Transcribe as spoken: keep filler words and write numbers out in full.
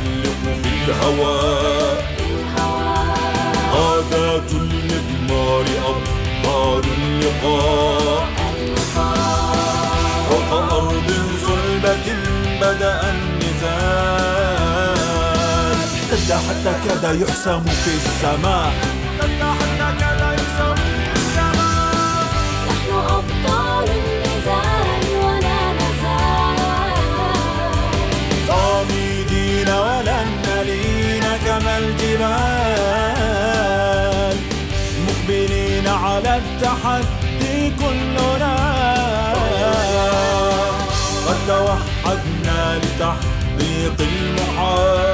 تعلق في الهواء. عادات المضمار أبطال اللقاء. فوق أرض صلبة بدأ النزال. ارتد حتى كاد يحسم في السماء. ارتد حتى كاد يحسم في السماء. نحن أبطال النزال ولا نزال. صامدين ولن نلين كما الجبال. مقبلين على التحدي كلنا. قد توحدنا لتحقيق المحال.